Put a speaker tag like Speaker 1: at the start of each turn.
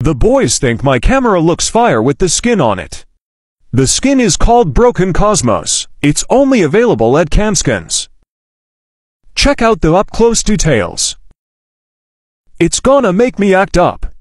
Speaker 1: The boys think my camera looks fire with the skin on it. The skin is called Broken Cosmos. It's only available at CanSkins. Check out the up-close details. It's gonna make me act up.